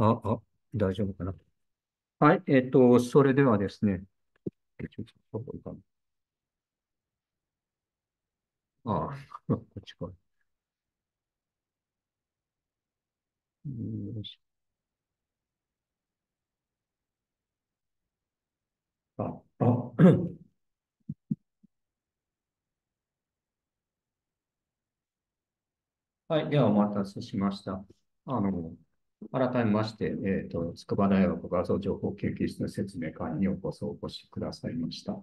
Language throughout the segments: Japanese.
大丈夫かな。はい。それではですね、ちょっとどこかな。こっちか。よいしょはい。では、お待たせしました。あの、改めまして、筑波大学画像情報研究室の説明会にようこそお越しくださいました。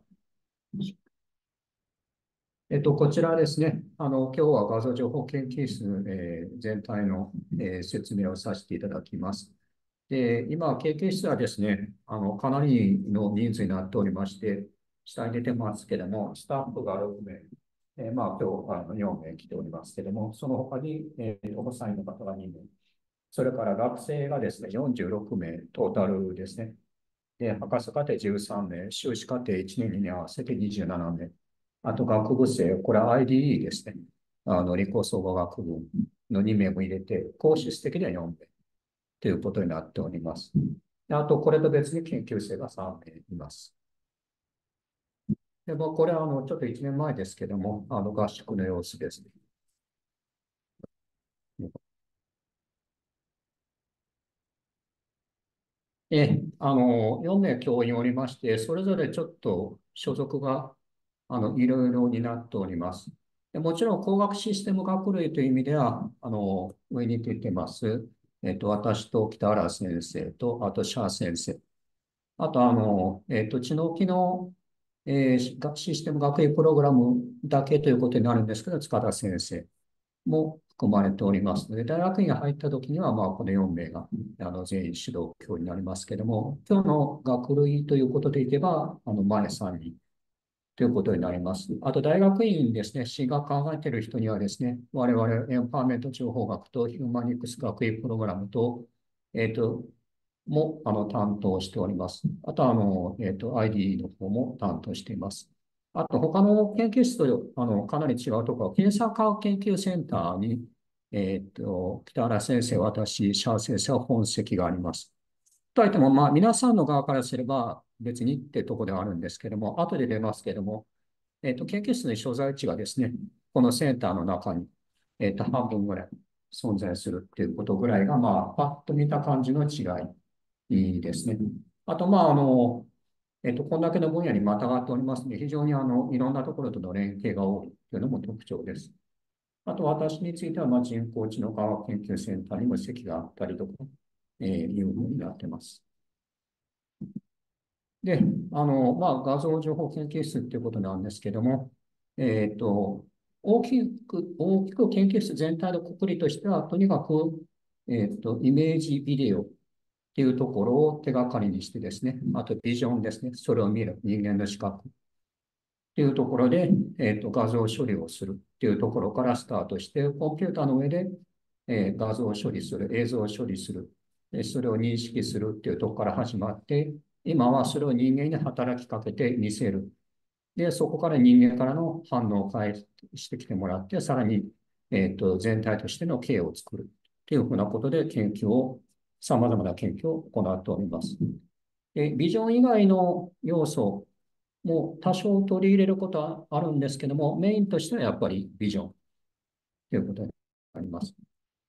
こちらですね、今日は画像情報研究室、全体の、説明をさせていただきます。で、今、研究室はですね、かなりの人数になっておりまして、下に出てますけれども、スタッフが6名、まあ、今日4名来ておりますけれども、その他に、お子さんの方が2名、それから学生がですね、46名トータルですね。で、博士課程13名、修士課程1年に合わせて27名、あと学部生、これは IDE ですね。理工総合学部の2名も入れて、講師室的には4名ということになっております。であと、これと別に研究生が3名います。で、これはちょっと1年前ですけども、合宿の様子ですね。4名教員おりまして、それぞれちょっと所属がいろいろになっております。でもちろん工学システム学類という意味では、上に出てます、私と北原先生と、あとシャー先生、あと知能機能、システム学位プログラムだけということになるんですけど、塚田先生も含まれておりますので、大学院が入った時には、まあ、この4名が全員指導教になりますけれども、今日の学類ということでいけば、前3人ということになります。あと、大学院ですね、市が考えている人にはですね、我々、エンパワーメント情報学とヒューマニクス学位プログラムと、も担当しております。あとID の方も担当しています。あと、他の研究室とかなり違うところは、検査科学研究センターに、北原先生、私、シャー先生は本籍があります。とはいっても、まあ、皆さんの側からすれば別にってところではあるんですけども、後で出ますけども、研究室の所在地がですね、このセンターの中に、半分ぐらい存在するっていうことぐらいが、まあ、パッと見た感じの違いですね。あと、まあ、こんだけの分野にまたがっておりますので、非常にいろんなところとの連携が多いというのも特徴です。あと、私については、まあ、人工知能科学研究センターにも席があったりとか、いうふうになっています。で、まあ、画像情報研究室っていうことなんですけども、えっと、大きく研究室全体の括りとしては、とにかく、イメージビデオっていうところを手がかりにしてですね、あとビジョンですね、それを見る人間の視覚っていうところで、画像処理をするっていうところからスタートして、コンピューターの上で、画像を処理する、映像を処理する、それを認識するっていうところから始まって、今はそれを人間に働きかけて見せる。で、そこから人間からの反応を返してきてもらって、さらに、全体としての経営を作るっていうふうなことで様々な研究を行っております。で、ビジョン以外の要素も多少取り入れることはあるんですけども、メインとしてはやっぱりビジョンということになります。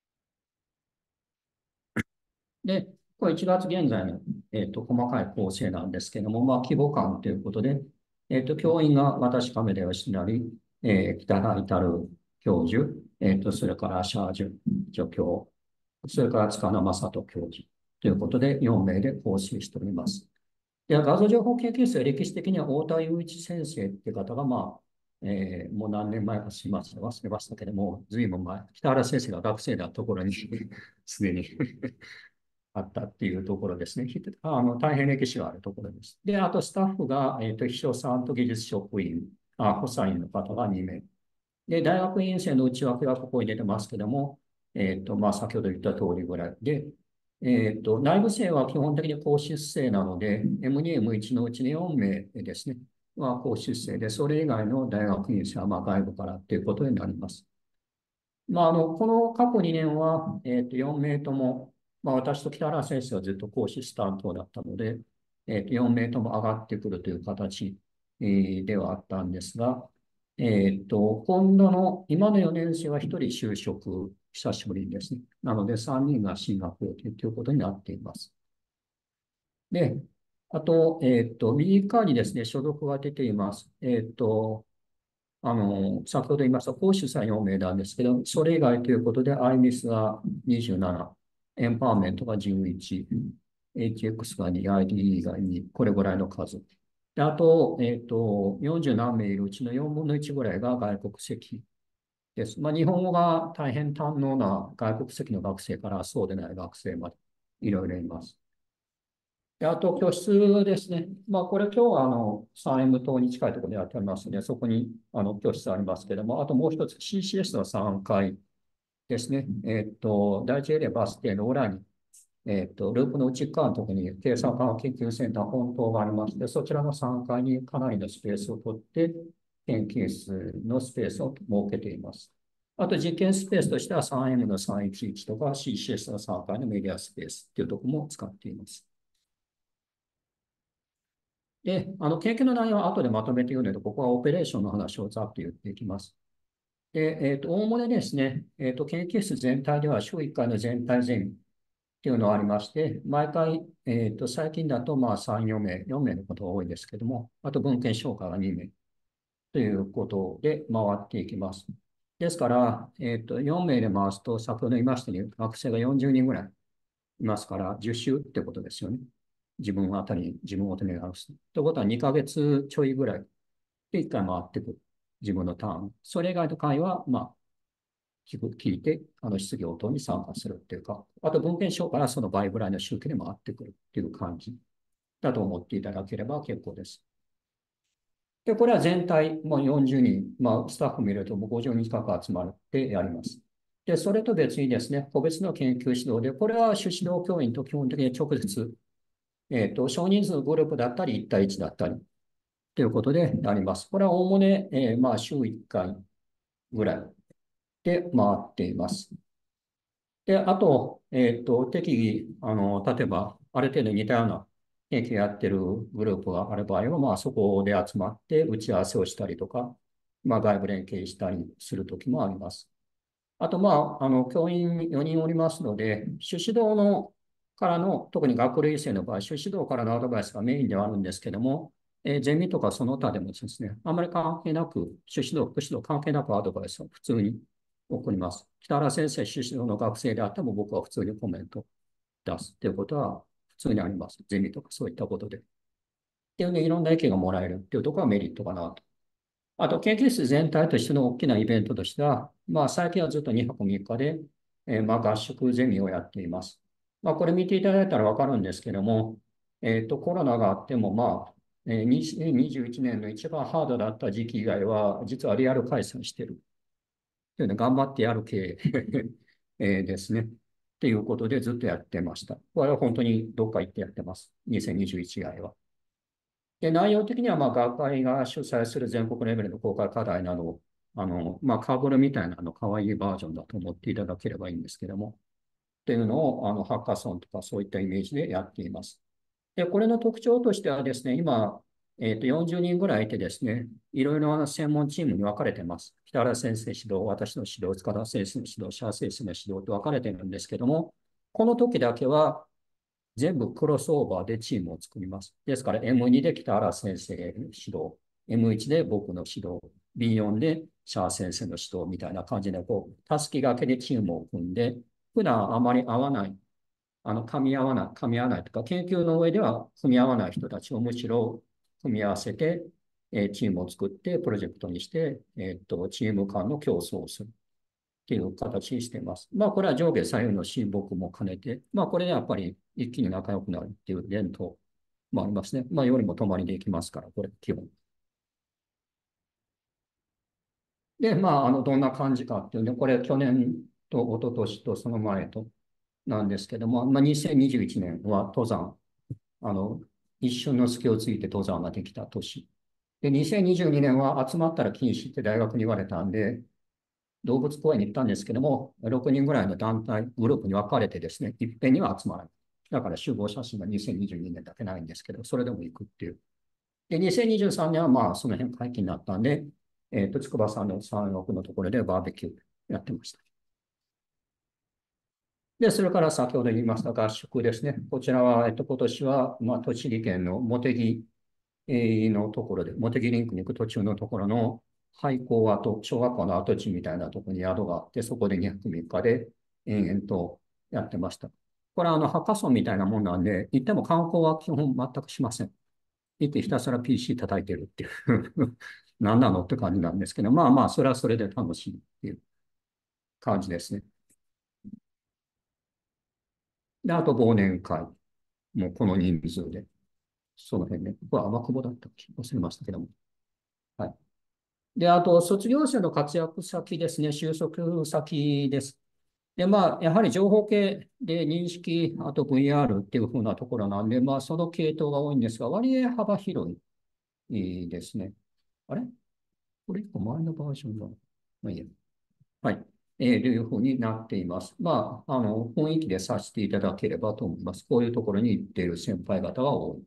で、これ1月現在の、細かい構成なんですけども、まあ、規模感ということで、教員が私、亀田義成、北原至教授、それからシャージュ助教、それから塚名正人教授ということで、4名で構成しております。で、画像情報研究室は歴史的には太田雄一先生っていう方が、まあ、もう何年前かしました、忘れましたけども、ずいぶん前、北原先生が学生だったところにすでにあったっていうところですね。大変歴史があるところです。で、あとスタッフが、秘書さんと技術職員、補佐員の方が2名。で、大学院生の内訳がここに出てますけども、まあ、先ほど言った通りぐらいで、内部生は基本的に高出生なので、M2、M1 のうちに4名ですね、は高出生で、それ以外の大学院生はまあ外部からということになります。まあ、この過去2年は、4名とも、 私と北原先生はずっと講師担当だったので、4名とも上がってくるという形、ではあったんですが、今度の、今の4年生は1人就職、久しぶりにですね。なので3人が進学予定ということになっています。で、あと、右側にですね、所属が出ています。先ほど言いました講師さん4名なんですけど、それ以外ということで、IMIS が27、エンパワーメントが11、HX が2、IDE が2、これぐらいの数。で、あと、40何名いるうちの4分の1ぐらいが外国籍です。日本語が大変堪能な外国籍の学生からそうでない学生までいろいろいます。で、あと、教室ですね。これ今日は3M 棟に近いところでやっておりますので、そこに教室ありますけれども、あともう一つ CCS の3階ですね。第一エリアバス停の裏に、ループの内側のところに計算科学研究センター本棟がありまして、そちらの3階にかなりのスペースを取って、研究室のスペースを設けています。あと実験スペースとしては 3M の311とか CCS の3階のメディアスペースというところも使っています。で、研究の内容は後でまとめて言うので、ここはオペレーションの話をざっと言っていきます。で、おおむねですね、研究室全体では週1回の全体ゼミっていうのがありまして、毎回、最近だと3、4名、4名のことが多いですけども、あと文献紹介が2名ということで回っていきます。ですから、4名で回すと、先ほど言いましたように、学生が40人ぐらいいますから、10週ってことですよね。自分を手に合わす。ということは2ヶ月ちょいぐらいで1回回ってくる。自分のターン。それ以外の回は、聞いて、質疑応答に参加するっていうか、あと文献書からその倍ぐらいの周期で回ってくるっていう感じだと思っていただければ結構です。で、これは全体、40人、スタッフ見ると50人近く集まってやります。で、それと別にですね、個別の研究指導で、これは主指導教員と基本的に直接少人数グループだったり、1対1だったり、ということであります。これはおおむね、週1回ぐらいで回っています。で、あと、適宜、例えば、ある程度似たような研究やってるグループがある場合は、そこで集まって打ち合わせをしたりとか、外部連携したりするときもあります。あと、教員4人おりますので、主指導のからの、特に学類生の場合、主指導からのアドバイスがメインではあるんですけども、ゼミとかその他でもですね、あまり関係なく、主指導、副指導関係なくアドバイスを普通に送ります。北原先生、主指導の学生であっても僕は普通にコメント出すということは普通にあります。ゼミとかそういったことで。っていうね、いろんな意見がもらえるっていうところがメリットかなと。あと、研究室全体としての大きなイベントとしては、最近はずっと2泊3日で、合宿ゼミをやっています。これ見ていただいたらわかるんですけども、コロナがあっても、2021年の一番ハードだった時期以外は、実はリアル開催している。というの頑張ってやる系ですね。っていうことでずっとやってました。これは本当にどっか行ってやってます。2021以外は。で、内容的には、学会が主催する全国レベルの公開課題など、カーボルみたいな可愛いバージョンだと思っていただければいいんですけども、っていうのを、ハッカソンとかそういったイメージでやっています。で、これの特徴としてはですね、今、40人ぐらいいてですね、いろいろな専門チームに分かれてます。北原先生指導、私の指導、塚田先生の指導、シャー先生の指導と分かれてるんですけども、この時だけは全部クロスオーバーでチームを作ります。ですから M2 で北原先生の指導、M1 で僕の指導、B4 でシャー先生の指導みたいな感じで、たすき掛けでチームを組んで、普段あまり合わない、噛み合わないとか、研究の上では組み合わない人たちをむしろ組み合わせて、チームを作ってプロジェクトにして、チーム間の競争をするっていう形にしています。これは上下左右の親睦も兼ねて、これでやっぱり一気に仲良くなるっていう伝統もありますね。よりも泊まりでいきますから、これ基本。で、どんな感じかっていうね、これ去年と一昨年とその前となんですけども、2021年は登山、あの、一瞬の隙をついて登山ができた年。で、2022年は集まったら禁止って大学に言われたんで、 動物公園に行ったんですけども、6人ぐらいの団体、グループに分かれてですね、いっぺんには集まらない。だから集合写真が2022年だけないんですけど、それでも行くっていう。で、2023年はまあその辺解禁になったんで、筑波山の山麓のところでバーベキューやってました。で、それから先ほど言いました合宿ですね。こちらは、今年は、まあ、栃木県の茂木のところで、茂木リンクに行く途中のところの廃校跡、小学校の跡地みたいなところに宿があって、そこで2泊3日で延々とやってました。これはハッカソンみたいなもんなんで、行っても観光は基本全くしません。行ってひたすら PC 叩いてるっていう何なのって感じなんですけど、まあまあ、それはそれで楽しいっていう感じですね。で、あと忘年会。もうこの人数で。その辺ね。これは天久保だったっけ忘れましたけども。はい。で、あと、卒業生の活躍先ですね。就職先です。で、まあ、やはり情報系で認識、あと VR っていう風なところなんで、まあ、その系統が多いんですが、割合幅広いですね。あれこれ一個前のバージョンだ。まあいいや。はい。というふうになっています。まあ、雰囲気でさせていただければと思います。こういうところに行っている先輩方が多い。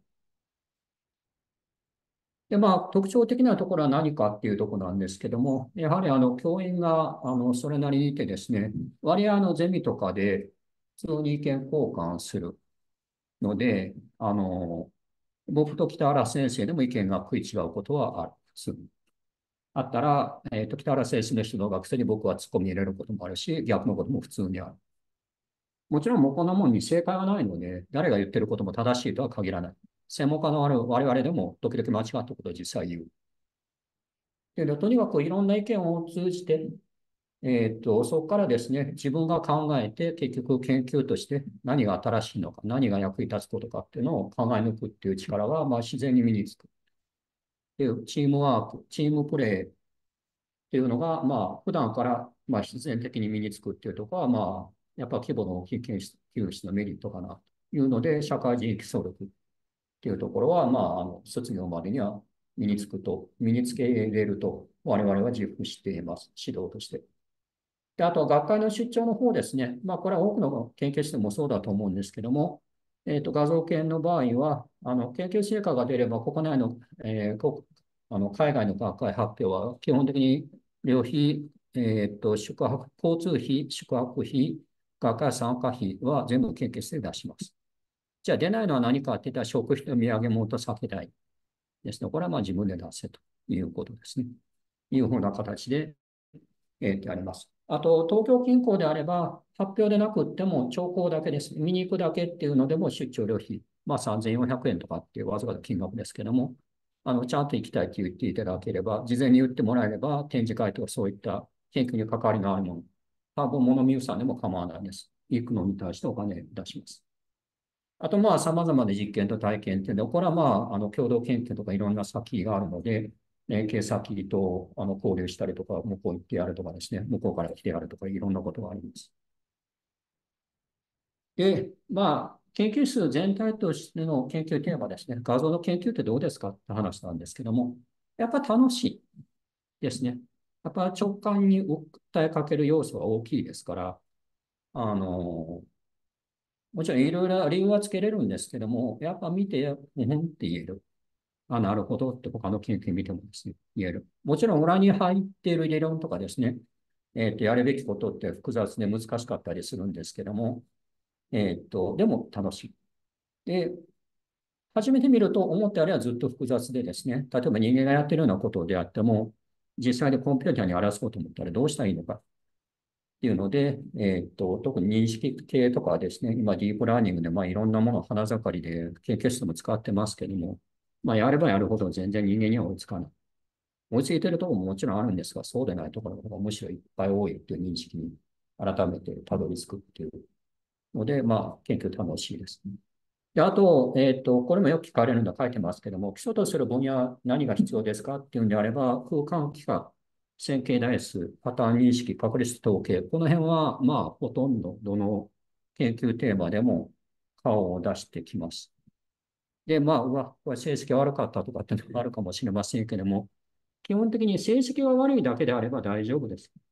で、まあ、特徴的なところは何かっていうところなんですけども、やはり教員がそれなりにいてですね、割合ゼミとかで普通に意見交換するので、僕と北原先生でも意見が食い違うことはある。あったら、北原先生の指導学生に僕は突っ込み入れることもあるし、逆のことも普通にある。もちろん、もうこんなもんに正解はないので、誰が言ってることも正しいとは限らない。専門家のある我々でも時々間違ったことを実際言う。で、とにかくいろんな意見を通じて、そこからですね、自分が考えて、結局研究として何が新しいのか、何が役に立つことかっていうのを考え抜くっていう力が、まあ、自然に身につく。っていうチームワーク、チームプレーっていうのが、まあ、普段から、まあ、必然的に身につくっていうところは、まあ、やっぱ規模の大きい研究室のメリットかなというので、社会人基礎力っていうところは、まあ、卒業までには身につけれると、我々は自負しています。指導として。で、あと、学会の出張の方ですね。まあ、これは多くの研究室でもそうだと思うんですけども、画像研の場合は、研究成果が出れば、国内の、海外の学会発表は、基本的に旅費、交通費、宿泊費、学会参加費は全部研究室で出します。じゃあ、出ないのは何かって言ったら、食費と土産物と酒代ですね。これはまあ自分で出せということですね。いうふうな形で、あります。あと、東京近郊であれば、発表でなくっても、聴講だけです。見に行くだけっていうのでも出張料費、まあ3400円とかっていうわずかな金額ですけども、ちゃんと行きたいって言っていただければ、事前に言ってもらえれば、展示会とかそういった研究に関わりのあるもの、多分物見るさんでも構わないです。行くのに対してお金出します。あと、まあ、様々な実験と体験っていうのは、これはまあ、共同研究とかいろんな先があるので、連携先と交流したりとか、向こう行ってやるとかですね、向こうから来てやるとか、いろんなことがあります。で、まあ、研究室全体としての研究テーマですね、画像の研究ってどうですかって話なんですけども、やっぱ楽しいですね。やっぱ直感に訴えかける要素が大きいですから、あの、もちろんいろいろ理由はつけれるんですけども、やっぱ見て、うんって言える。あ、なるほどって他の研究見てもですね、言える。もちろん裏に入っている理論とかですね、やるべきことって複雑で難しかったりするんですけども、でも楽しい。で、初めて見ると思ったよりはずっと複雑でですね、例えば人間がやってるようなことであっても、実際にコンピューターに表そうと思ったらどうしたらいいのかっていうので、特に認識系とかですね、今ディープラーニングでまあいろんなものを花盛りで研究室も使ってますけども、まあやればやるほど全然人間には追いつかない。追いついてるところももちろんあるんですが、そうでないところの方がむしろいっぱい多いという認識に改めてたどり着くっていうので、まあ研究楽しいですね。で、あと、これもよく聞かれるので書いてますけども、基礎とする分野何が必要ですかっていうんであれば、空間幾何、線形代数、パターン認識、確率統計、この辺は、まあ、ほとんどどの研究テーマでも顔を出してきます。で、まあ、これ成績悪かったとかっていうのもあるかもしれませんけども、基本的に成績が悪いだけであれば大丈夫です。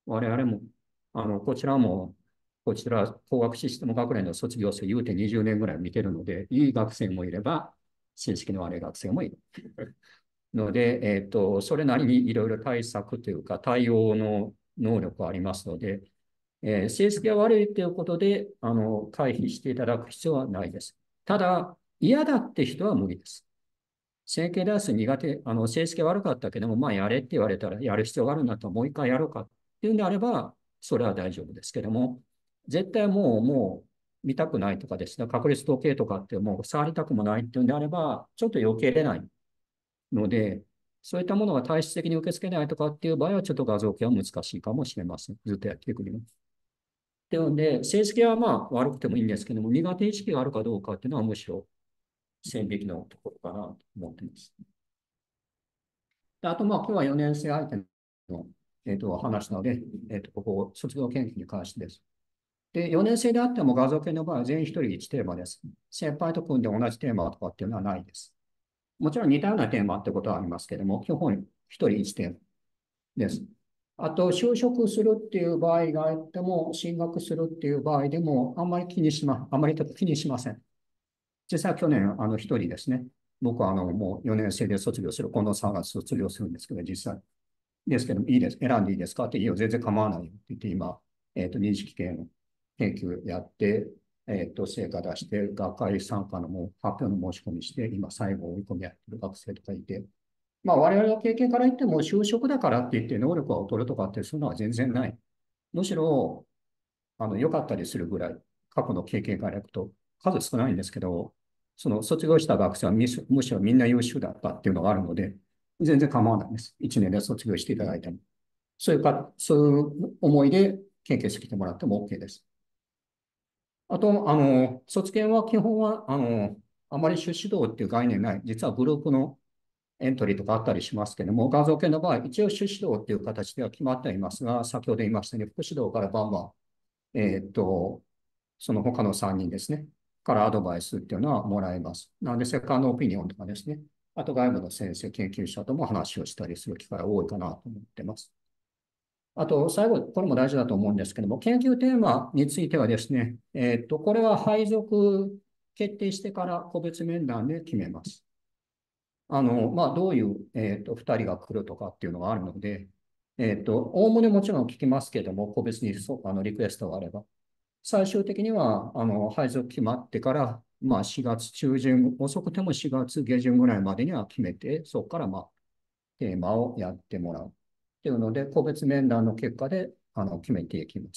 我々も、こちらも、こちら工学システム学連の卒業生言うて20年ぐらい見てるので、いい学生もいれば、成績の悪い学生もいる。ので、それなりにいろいろ対策というか、対応の能力がありますので、成績が悪いということで、回避していただく必要はないです。ただ、嫌だって人は無理です。整形ダンス苦手、成績悪かったけども、まあ、やれって言われたら、やる必要があるんだったら、もう一回やろうかっていうんであれば、それは大丈夫ですけども、絶対もう見たくないとかですね、確率統計とかってもう触りたくもないっていうんであれば、ちょっと避けれないので、そういったものが体質的に受け付けないとかっていう場合は、ちょっと画像系は難しいかもしれません。ずっとやっていくにも。なので、成績はまあ悪くてもいいんですけども、苦手意識があるかどうかっていうのはむしろ線引きのところかなと思っています。であと、まあ、今日は4年生相手の、話なので、ここ、卒業研究に関してです。で、4年生であっても画像系の場合は全員1人1テーマです。先輩と組んで同じテーマとかっていうのはないです。もちろん似たようなテーマってことはありますけども、基本1人1テーマです。あと、就職するっていう場合があっても、進学するっていう場合でも、あまり気にしません。実際去年、一人ですね。僕はもう4年生で卒業する、この3月卒業するんですけど、実際。ですけど、いいです、選んでいいですかって、いいよ、全然構わないよって言って、今、認識系の研究やって、成果出して、学会参加のも発表の申し込みして、今、最後追い込みやってる学生とかいて、まあ、我々の経験から言っても、就職だからって言って、能力を劣るとかって、そういうのは全然ない。むしろ、良かったりするぐらい、過去の経験からいくと、数少ないんですけど、その卒業した学生はむしろみんな優秀だったっていうのがあるので、全然構わないです。1年で卒業していただいても。そういう思いで研究してきてもらっても OK です。あと、卒検は基本は、あまり出資導っていう概念ない。実はグループのエントリーとかあったりしますけども、画像系の場合、一応出資導っていう形では決まっていますが、先ほど言いましたように、副指導からバンバン、その他の3人ですね、からアドバイスっていうのはもらえます。なので、セカンドオピニオンとかですね、あと外部の先生、研究者とも話をしたりする機会が多いかなと思っています。あと、最後、これも大事だと思うんですけども、研究テーマについてはですね、これは配属決定してから個別面談で決めます。まあ、どういう、2人が来るとかっていうのがあるので、おおむねもちろん聞きますけども、個別にリクエストがあれば。最終的には、配属決まってから、まあ、4月中旬、遅くても4月下旬ぐらいまでには決めて、そこから、まあ、テーマをやってもらう。っていうので、個別面談の結果で、決めていきます。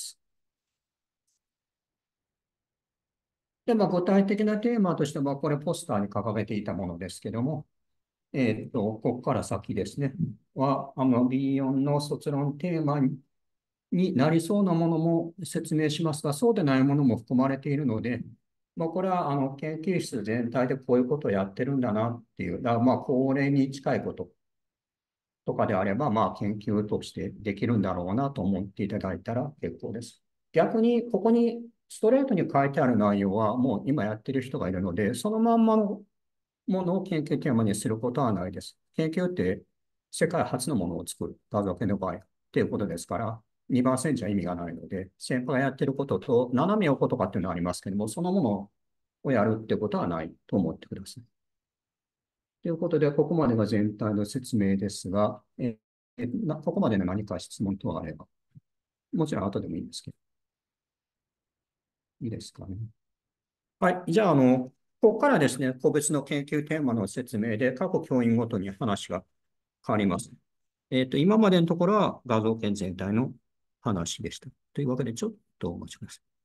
で、まあ、具体的なテーマとしては、これポスターに掲げていたものですけども、ここから先ですね、B4 の卒論テーマになりそうなものも説明しますが、そうでないものも含まれているので、まあ、これは研究室全体でこういうことをやってるんだなっていう、だからまあこれに近いこととかであれば、まあ研究としてできるんだろうなと思っていただいたら結構です。逆に、ここにストレートに書いてある内容はもう今やってる人がいるので、そのまんまのものを研究テーマにすることはないです。研究って世界初のものを作る、画像系の場合っていうことですから、2%じゃ意味がないので、先輩がやってることと斜め横とかっていうのはありますけども、そのものをやるってことはないと思ってください。ということで、ここまでが全体の説明ですが、ここまでの何か質問等あれば、もちろん後でもいいんですけど、いいですかね。はい。じゃあ、ここからですね、個別の研究テーマの説明で、各教員ごとに話が変わります。今までのところは画像圏全体の話でした。というわけで、ちょっとお待ちください。